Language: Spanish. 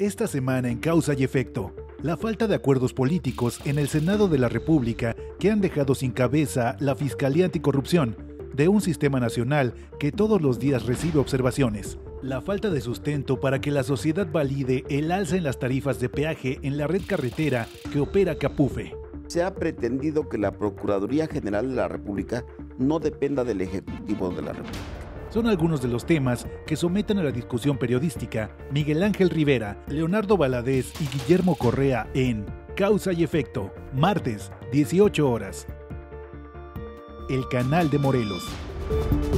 Esta semana en Causa y Efecto, la falta de acuerdos políticos en el Senado de la República que han dejado sin cabeza la Fiscalía Anticorrupción de un sistema nacional que todos los días recibe observaciones. La falta de sustento para que la sociedad valide el alza en las tarifas de peaje en la red carretera que opera Capufe. Se ha pretendido que la Procuraduría General de la República no dependa del Ejecutivo de la República. Son algunos de los temas que someten a la discusión periodística Miguel Ángel Rivera, Leonardo Valadez y Guillermo Correa en Causa y Efecto, martes, 18 horas. El Canal de Morelos.